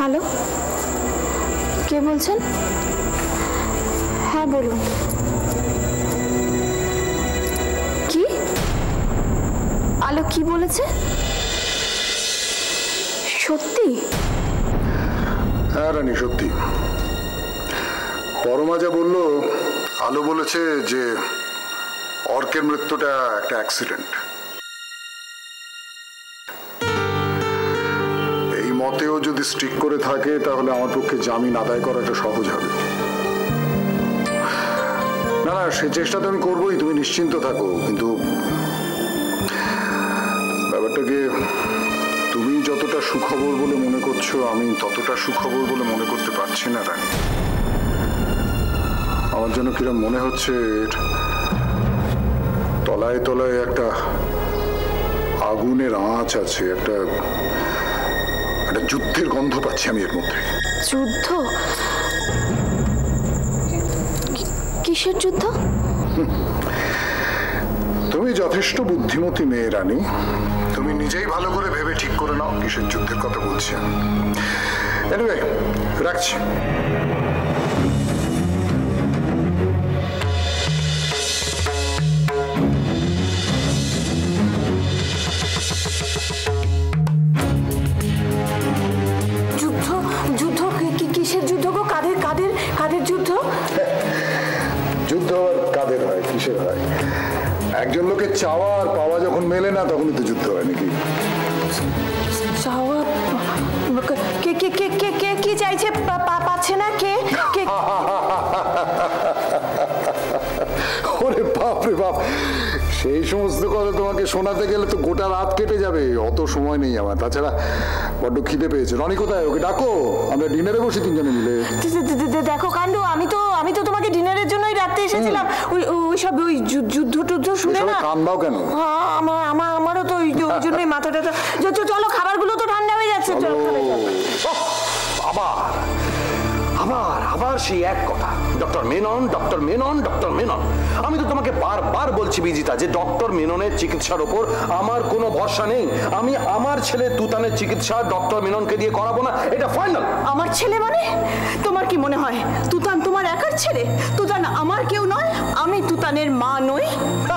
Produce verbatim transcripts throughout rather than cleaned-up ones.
Hello, কে বলছেন? হ্যাঁ বলুন। কি আলো কি বলেছে? সত্যি? হ্যাঁ রানী, সত্যি। পরমা যা বলল, আলো বলেছে যে অর্কের মৃত্যুটা একটা অ্যাক্সিডেন্ট। এই মতেও যদি স্ট্রিক করে থাকে তাহলে আমার পক্ষে জামিন আদায় করাটা সহজ হবে। না না, সে চেষ্টা তো আমি করবোই, তুমি নিশ্চিন্ত থাকো। কিন্তু ব্যাপারটাকে তুমি যতটা সুখবর বলে মনে করছো, আমি ততটা সুখবর বলে মনে করতে পারছি না রানী। আমার জন্য কিরম মনে হচ্ছে তলায় তলায় একটা আগুনের আঁচ আছে, একটা একটা যুদ্ধের গন্ধ পাচ্ছি আমি এর মধ্যে। যুদ্ধ? কিসের যুদ্ধ? তুমি যথেষ্ট বুদ্ধিমতী মেয়ে রানী, তুমি নিজেই ভালো করে ভেবে ঠিক করে নাও কিসের যুদ্ধের কথা বলছি আমি। এনিওয়ে, রাখছি। যুদ্ধ? যুদ্ধ কিসের যুদ্ধ গো? কাদের কাদের কাদের যুদ্ধ? যুদ্ধ আর কাদের হয়, কিসের হয়? একজন লোকের চাওয়া আর পাওয়া যখন মেলে না তখনই তো যুদ্ধ হয় নাকি? চাওয়া? কে কে কে কে কে কি চাইছে পাচ্ছে না? কে কে? ওরে বাপ রে বাপ, সেই সমস্ত কথা তোমাকে শোনাতে গেলে তো গোটা রাত কেটে যাবে, অত সময় নেই আমার। তাছাড়া বড্ড খিদে পেয়েছে। রনি কোথায়? ওকে ডাকো, আমরা ডিনারে বসি তিনজনে মিলে। দেখো কাণ্ড, আমি তো আমি তো তোমাকে ডিনারের জন্যই রাতে এসেছিলাম। ওই ওই সব ওই যুদ্ধ টুদ্ধ শুনে না। কান দাও কেন? আমার আমার আমারও তো ওই জন্যই মাথাটা। চলো, খাবারগুলো তো ঠান্ডা হয়ে যাচ্ছে। চলো। আবার আবার আবার সেই এক কথা, doctor Menon, doctor Menon, doctor Menon. আমি তো তোমাকে বারবার বলছি বিজিতা যে ডক্টর মেননের চিকিৎসার ওপর আমার কোনো ভরসা নেই। আমি আমার ছেলে তুতানের চিকিৎসা ডক্টর মেননকে দিয়ে করাবো না, এটা ফাইনাল। আমার ছেলে মানে? তোমার কি মনে হয় তুতান তোমার একার ছেলে? তুতান আমার কেউ নয়? আমি তুতানের মা নই?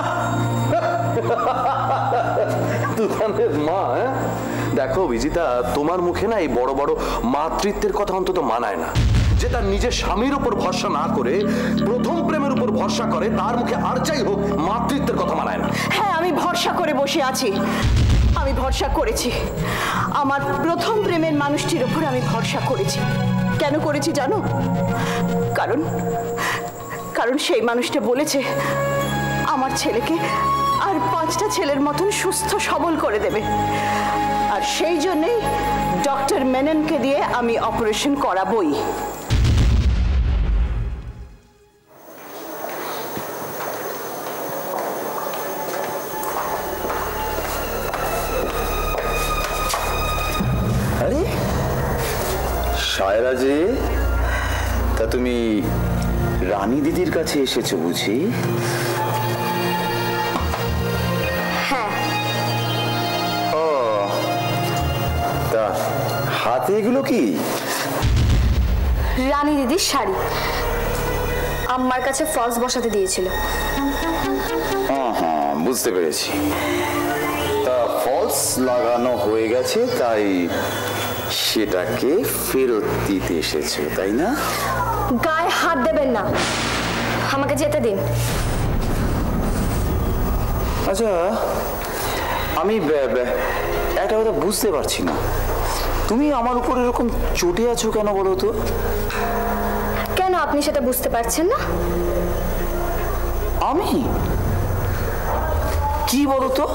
তুতানের মা? দেখো বিজিতা, তোমার মুখে না এই বড় বড় মাতৃত্বের কথা অন্তত মানায় না। যে তার নিজের স্বামীর উপর ভরসা না করে প্রথম প্রেমের উপর ভরসা করে, তার মুখে আর যাই হোক মাতৃত্বের কথা মানায় না। হ্যাঁ, আমি ভরসা করে বসে আছি। আমি ভরসা করেছি আমার প্রথম প্রেমের মানুষটির উপর। আমি ভরসা করেছি। কেন করেছি জানো? কারণ কারণ সেই মানুষটা বলেছে আমার ছেলেকে আর পাঁচটা ছেলের মতন সুস্থ সবল করে দেবে। আর সেই জন্যই ডক্টর মেননকে দিয়ে আমি অপারেশন করাবই। আরে সায়রা যে, তা তুমি রানী দিদির কাছে এসেছো বুঝি? হ্যাঁ। ও, তা হাতে এগুলো কি? রানী দিদির শাড়ি। আম্মার কাছে ফলস বসাতে দিয়েছিল। হ্যাঁ হ্যাঁ, বুঝতে পেরেছি। তা ফলস লাগানো হয়ে গেছে, তাই সেটাকে ফেরত দিতে এসেছো, তাই না? গায়ে হাত দেবেন না, আমাকে যেতে দিন। আচ্ছা, আমি একটা কথা বুঝতে পারছি না, তুমি আমার উপর এরকম চটে আছো কেন বলো তো? কেন আপনি সেটা বুঝতে পারছেন না? আমি কি বলো তো?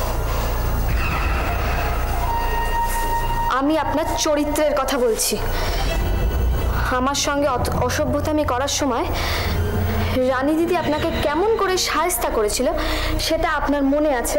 আমি আপনার চরিত্রের কথা বলছি। আমার সঙ্গে অসভ্যতামি করার সময় রানী দিদি আপনাকে কেমন করে শায়েস্তা করেছিল সেটা আপনার মনে আছে?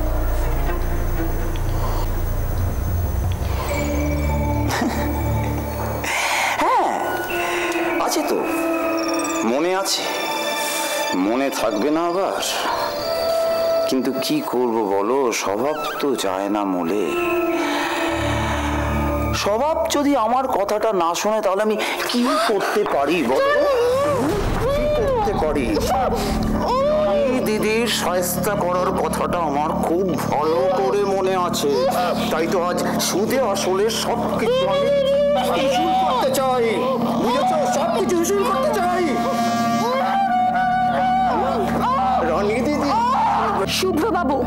হ্যাঁ আছে তো, মনে আছে, মনে থাকবে না আবার? কিন্তু কি করব বলো, স্বভাব তো যায় না মূলে। স্বভাব যদি আমার কথাটা না শোনে তাহলে আমি কি করতে পারি বলো? কি করতে পারি? দিদির শায়েস্তা করার কথাটা আমার খুব ভালো করে মনে আছে, তাই তো আজ সুদে আসলে সব কিছু আমি উসুল করতে চাই, বুঝেছো? সব কিছু উসুল করতে চাই। রানী দিদি। শুভ্র বাবু,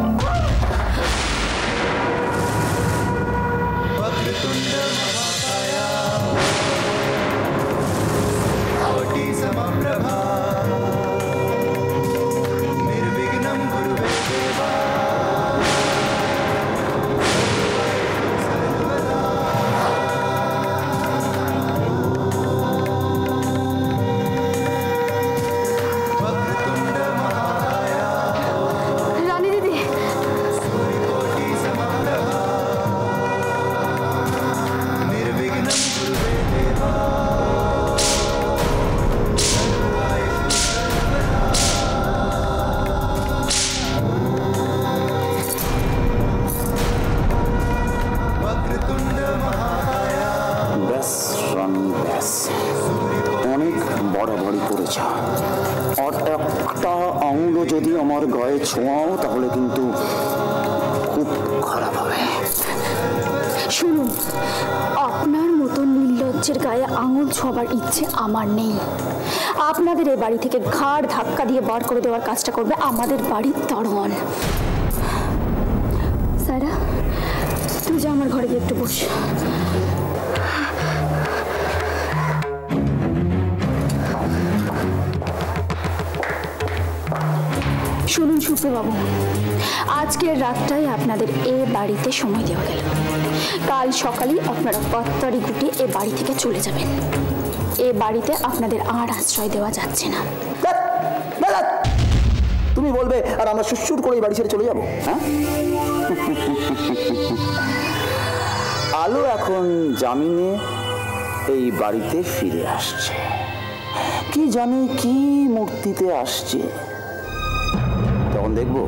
অনেক বড়াবড়ি করেছে, আর একটা আঙুলও যদি আমার গায়ে ছোঁয়াও তাহলে কিন্তু খুব খারাপ হবে। শুনুন, আপনার মতো নির্লজ্জের গায়ে আঙুল ছোঁয়ার ইচ্ছে আমার নেই। আপনাদের এই বাড়ি থেকে ঘাড় ধাক্কা দিয়ে বার করে দেওয়ার কাজটা করবে আমাদের বাড়ির দারোয়ান। সারা, তুই যা আমার ঘরে গিয়ে একটু বস। শুনুন শুভ্রবাবু, আজকের রাতটাই আপনাদের এ বাড়িতে সময় দেওয়া গেল। কাল সকালেই আপনারা কত্তারি গুটিয়ে এ বাড়ি থেকে চলে যাবেন। এ বাড়িতে আপনাদের আর আশ্রয় দেওয়া যাচ্ছে না। তুমি বলবে আর আমরা সুসুর করে এই বাড়ি ছেড়ে চলে যাবো? হ্যাঁ, আলো এখন জামিনে এই বাড়িতে ফিরে আসছে। কি জানি কি মূর্তিতে আসছে, তখন দেখবো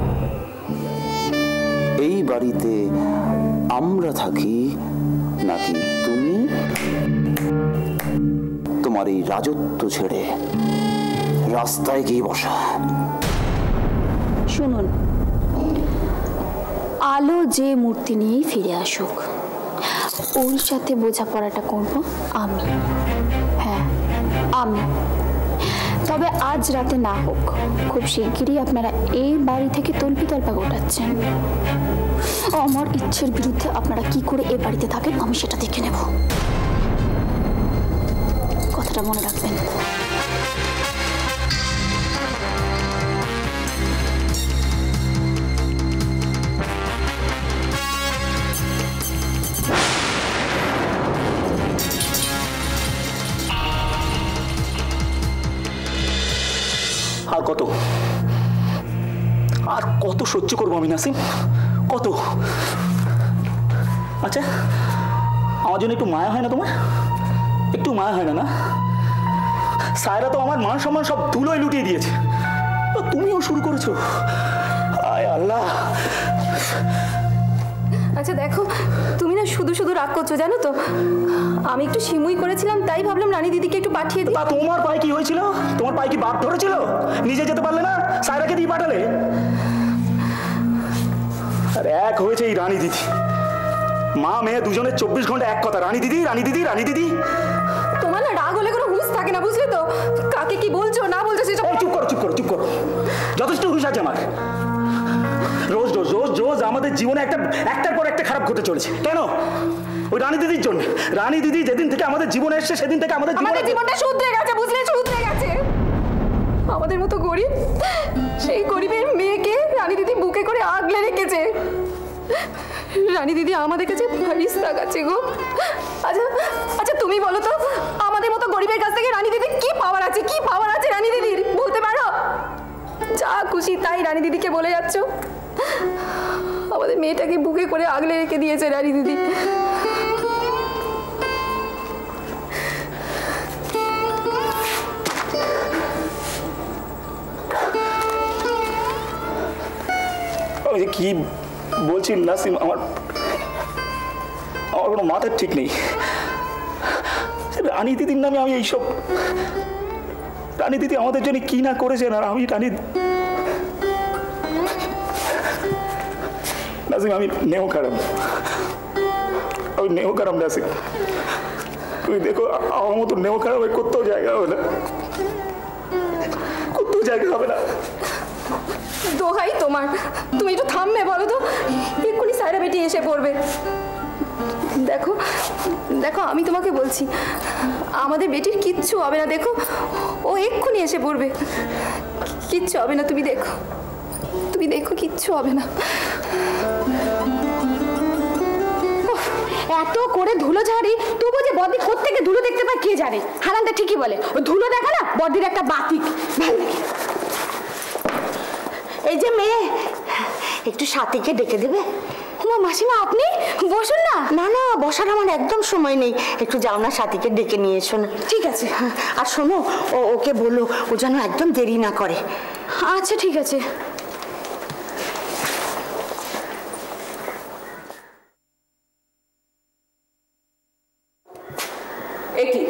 এই বাড়িতে আমরা থাকি নাকি তুমি তোমার এই রাজত্ব ছেড়ে রাস্তায় গিয়ে বসা। শুনুন, আলো যে মূর্তি নিয়েই ফিরে আসুক, ওর সাথে বোঝাপড়াটা করব আমি। হ্যাঁ, আমি। তবে আজ রাতে না হোক, খুব শিগগিরই আপনারা এই বাড়ি থেকে তল্পি তল্পা গোটাচ্ছেন। আমার ইচ্ছের বিরুদ্ধে আপনারা কি করে এ বাড়িতে থাকেন আমি সেটা দেখে নেব। কথাটা মনে রাখবেন। আর কত আর কত সহ্য করবো আমি নাসিম? কত? আচ্ছা, আমার জন্য একটু মায়া হয় না তোমার? একটু মায়া হয় না? না, সায়রা তো আমার মান সম্মান সব ধুলোয় লুটিয়ে দিয়েছে, তুমিও শুরু করেছো। আয় আল্লাহ। আচ্ছা দেখো, তুমি না শুধু শুধু রাগ করছো জানো তো। আমি একটু সিমুই করেছিলাম, তাই ভাবলাম রানী দিদিকে একটু পাঠিয়ে দিই। তা তোমার পায়ে কি হয়েছিল? তোমার পায়ে কি বাপ ধরেছিল? নিজে যেতে পারলে না, সায়রাকে দিয়ে পাঠালে। আর এক হয়েছে এই রানী দিদি, মা মেয়ে দুজনের চব্বিশ ঘন্টা এক কথা, রানী দিদি রানী দিদি রানী দিদি। তোমার না রাগ হলে কোনো হুঁশ থাকে না, বুঝলে তো? কাকে কি বলছো না বলছো সেটা। চুপ করো চুপ করো চুপ করো, যথেষ্ট হুঁশ আছে আমার। রোজ রোজ রোজ রোজ আমাদের জীবনে একটা একটার পর একটা খারাপ ঘটে চলেছে। কেন? ওই রানী দিদির জন্য। রানী দিদি যেদিন থেকে আমাদের জীবনে এসছে সেদিন থেকে আমাদের আমাদের জীবনটা শুধরে গেছে, বুঝলে? শুধরে গেছে। আমাদের মতো গরিব, সেই গরিবের মেয়েকে রানী দিদি বুকে করে আগলে রেখেছে। রানী দিদি আমাদের কাছে ফারিস্তা গেছে গো। আচ্ছা আচ্ছা তুমি বলো তো, আমাদের মতো গরিবের কাছ থেকে রানী দিদি কি পাওয়ার আছে? কি পাওয়ার আছে রানী দিদির বলতে পারো? যা খুশি তাই রানী দিদিকে বলে যাচ্ছ। আমাদের মেয়েটাকে বুকে করে আগলে রেখে দিয়েছে রানী দিদি। কি বলছি নাসিম, আমার আমার কোনো মাথার ঠিক নেই। রানী দিদির নামে আমি এইসব, রানী দিদি আমাদের জন্য কি না করেছেন, আর আমি রানী নাসিম, আমি নেও খারাপ, আমি নেও খারাপ নাসিম, তুমি দেখো আমার মতো নেও খারাপ কোথাও জায়গা হবে না, কোথাও জায়গা হবে না। দোহাই তোমার, তুমি একটু থামবে বলো তো, এক্ষুনি সায়রা বেটি এসে পড়বে। দেখো দেখো আমি তোমাকে বলছি, আমাদের বেটির কিচ্ছু হবে না, দেখো ও এক্ষুনি এসে পড়বে, কিচ্ছু হবে না, তুমি দেখো, তুমি দেখো কিচ্ছু হবে না। এত করে ধুলো ঝাড়ি, তবু যে বদি কোত্থেকে ধুলো দেখতে পায় কে জানে। হারানটা ঠিকই বলে, ওই ধুলো দেখা না বদির একটা বাতিক। এই যে মেয়ে, একটু সাথীকে ডেকে দেবে? মা মাসিমা আপনি বসুন না। না না, বসার আমার একদম সময় নেই, একটু যাও না সাথীকে ডেকে নিয়ে এসো না। ঠিক আছে। আর শোনো, ও ওকে বলো ও যেন একদম দেরি না করে। আচ্ছা ঠিক আছে। একি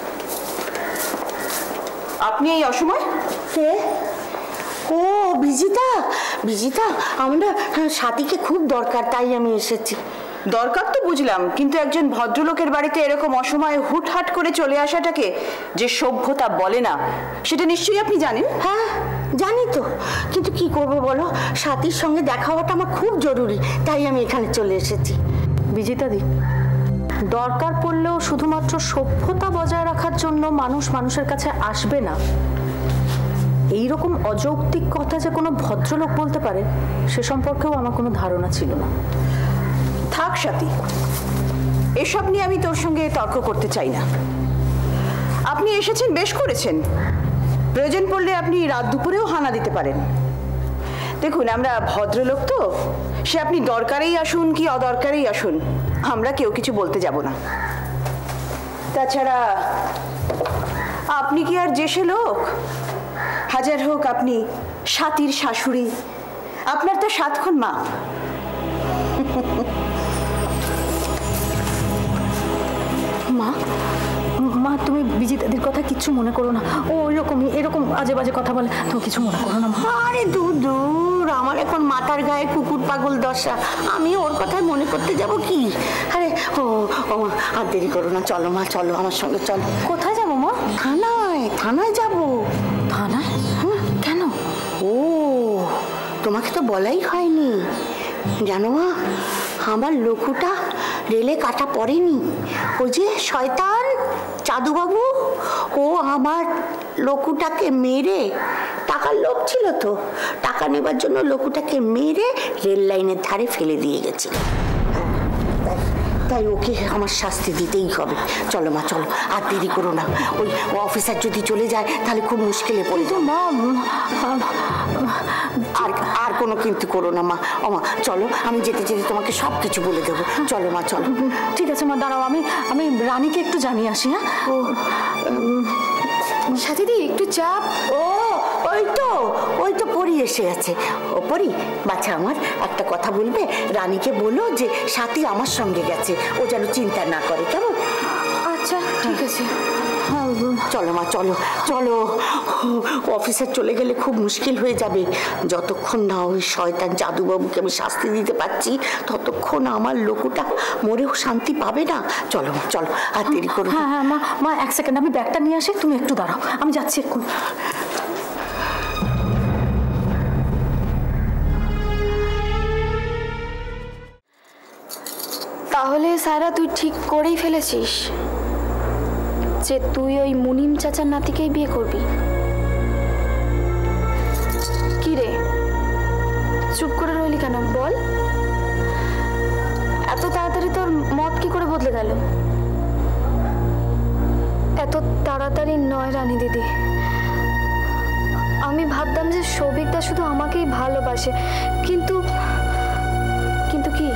আপনি এই অসময়? কে? ও বিজিতা, বিজিতা আমরা সাথীকে খুব দরকার, তাই আমি এসেছি। দরকার তো বুঝলাম, কিন্তু একজন ভদ্রলোকের বাড়িতে এরকম অসময়ে হুটহাট করে চলে আসাটাকে যে সভ্যতা বলে না, সেটা নিশ্চয়ই আপনি জানেন। হ্যাঁ জানি তো, কিন্তু কি করব বলো, সাথীর সঙ্গে দেখা হওয়াটা আমার খুব জরুরি, তাই আমি এখানে চলে এসেছি। বিজিতা দি, দরকার পড়লেও শুধুমাত্র সভ্যতা বজায় রাখার জন্য মানুষ মানুষের কাছে আসবে না, এইরকম অযৌক্তিক কথা যে কোনো ভদ্রলোক বলতে পারে সে সম্পর্কেও আমার কোনো ধারণা ছিল না। থাক সাথী, এসব নিয়ে আমি তোর সঙ্গে তর্ক করতে চাই না। আপনি এসেছেন, বেশ করেছেন, প্রয়োজন পড়লে আপনি রাত দুপুরেও হানা দিতে পারেন। দেখুন আমরা ভদ্রলোক তো, সে আপনি দরকারেই আসুন কি অদরকারেই আসুন, আমরা কেউ কিছু বলতে যাব না। তাছাড়া আপনি কি আর যেসে লোক? হাজার হোক আপনি সাথীর শাশুড়ি, আপনার তো সাতক্ষণ মা। মা, মা তুমি বিজিতাদির কথা কিচ্ছু মনে করো না, ও ওইরকমই এরকম আজে বাজে কথা বলে, তুমি কিছু মনে করো না মা। আরে দূর দূর, আমার এখন মাথার গায়ে কুকুর পাগল দশা, আমি ওর কথায় মনে করতে যাব কি? আরে ও ও মা, আর দেরি করো না, চলো মা, চলো আমার সঙ্গে চলো। কোথায় যাবো মা? থানায়, থানায় যাবো। থানায়? কেন? ও তোমাকে তো বলাই হয়নি, জানো মা, আমার লঘুটা রেলে কাটা পড়েনি। ওই যে শয়তান চাঁদুবাবু, ও আমার লঘুটাকে মেরে, টাকার লোভ ছিল তো, টাকা নেবার জন্য লঘুটাকে মেরে রেল লাইনের ধারে ফেলে দিয়ে গেছিল। তাই ওকে আমার শাস্তি দিতেই হবে। চলো মা চলো, আর দেরি করো না, ওই অফিসার যদি চলে যায় তাহলে খুব মুশকিলে পড়ে যাও। মা আর আর কোনো কিন্তু করো না মা। ও মা চলো, আমি যেতে যেতে তোমাকে সব কিছু বলে দেবো। চলো মা চলো। ঠিক আছে মা, দাঁড়াও, আমি আমি রানীকে একটু জানিয়ে আসি। হ্যাঁ ও সাথীদি একটু চাপ। ও ওই তো ওই তো পরি এসে আছে। ও পরি বাচ্চা আমার, একটা কথা বলবে? রানীকে বলো যে সাথী আমার সঙ্গে গেছে, ও যেন চিন্তা না করে, কেমন? আচ্ছা ঠিক আছে। চলো মা চলো চলো, অফিসার চলে গেলে খুব মুশকিল হয়ে যাবে। যতক্ষণ না ওই শয়তান জাদুবাবুকে আমি শাস্তি দিতে পারছি, ততক্ষণ আমার লোকটা মরেও শান্তি পাবে না। চলো মা চলো, আর দেরি করো। হ্যাঁ হ্যাঁ মা, মা এক সেকেন্ড, আমি ব্যাগটা নিয়ে আসি, তুমি একটু দাঁড়াও, আমি যাচ্ছি এক্ষুনি। তাহলে সায়রা তুই ঠিক করেই ফেলেছিস যে তুই ওই মুনিম চাচার নাতিকেই বিয়ে করবি? কি রে, চুপ করে রইলি কেন, বল। এত তাড়াতাড়ি তোর মত কি করে বদলে গেল? এত তাড়াতাড়ি নয় রানী দিদি, আমি ভাবতাম যে সৌভিকদা শুধু আমাকেই ভালোবাসে, কিন্তু কিন্তু কি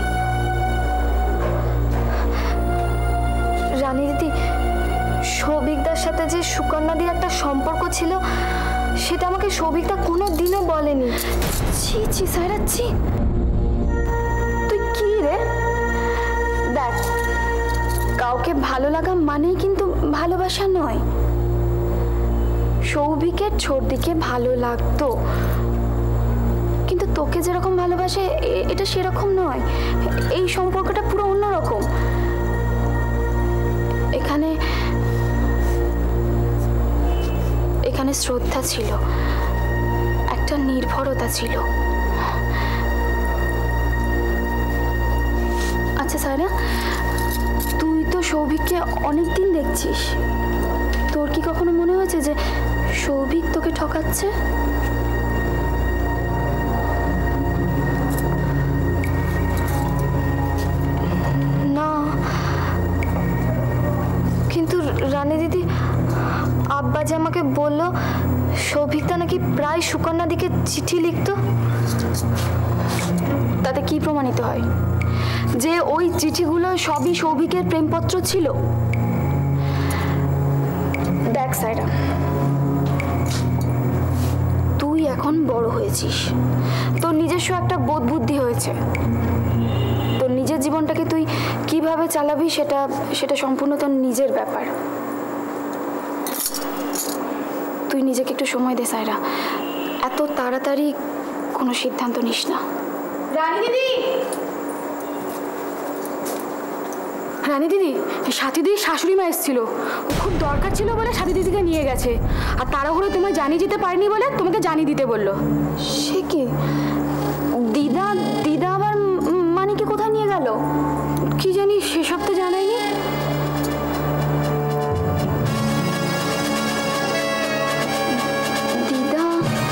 রানী দিদি, সৌভিকদার সাথে যে সুকন্যাদির একটা সম্পর্ক ছিল সেটা আমাকে সৌভিকদা কোনো দিনও বলেনি। ছি ছি সায়রা, ছি। তুই কি রে? দেখ, কাউকে ভালো লাগা মানেই কিন্তু ভালোবাসা নয়। সৌভিকের ছোটদিকে ভালো লাগতো, কিন্তু তোকে যেরকম ভালোবাসে এটা সেরকম নয়। এই সম্পর্কটা পুরো অন্যরকম। এখানে এখানে শ্রদ্ধা ছিল, একটা নির্ভরতা ছিল। আচ্ছা সায়রা, তুই তো সৌভিককে অনেকদিন দেখছিস, তোর কি কখনো মনে হয়েছে যে সৌভিক তোকে ঠকাচ্ছে? না, কিন্তু রানী দিদি, আব্বা যে আমাকে বললো সৌভিকটা নাকি প্রায় সুকন্যা দিকে চিঠি লিখতো, তাতে কি প্রমাণিত হয় যে ওই চিঠিগুলো সবই সৌভিকের প্রেমপত্র ছিল? দেখ সায়রা, তুই এখন বড় হয়েছিস, তোর নিজস্ব একটা বোধ বুদ্ধি হয়েছে। তোর নিজের জীবনটাকে তুই কিভাবে চালাবি সেটা সেটা সম্পূর্ণ তোর নিজের ব্যাপার। তুই নিজেকে একটু সময় দে সায়রা, এত তাড়াতাড়ি কোনো সিদ্ধান্ত নিস না। রানী দিদি, রানী দিদি, সাথী দিদির শাশুড়ি মা এসেছিল, খুব দরকার ছিল বলে সাথী দিদিকে নিয়ে গেছে, আর তাড়াহুড়ো তোমায় জানিয়ে যেতে পারিনি বলে তোমাকে জানিয়ে দিতে বললো। সে কি দিদা? দিদা আবার মানিকে কোথায় নিয়ে গেল কি জানি, সেসব তো জানাইনি। দিদা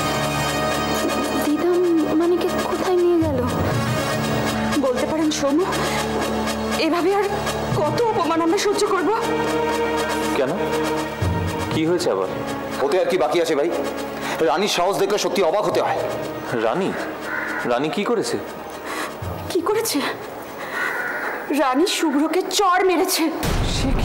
দিদা মানিকে কোথায় নিয়ে গেল? বলতে পারেন সোনু, এভাবে আর কত অপমান আমরা সহ্য করব? কেন, কি হয়েছে আবার? ওতে আর কি বাকি আছে ভাই? রানীর সাহস দেখলে সত্যি অবাক হতে হয়। রানী? রানী কি করেছে? কি করেছে? রানী শুভ্রকে চড় মেরেছে। সে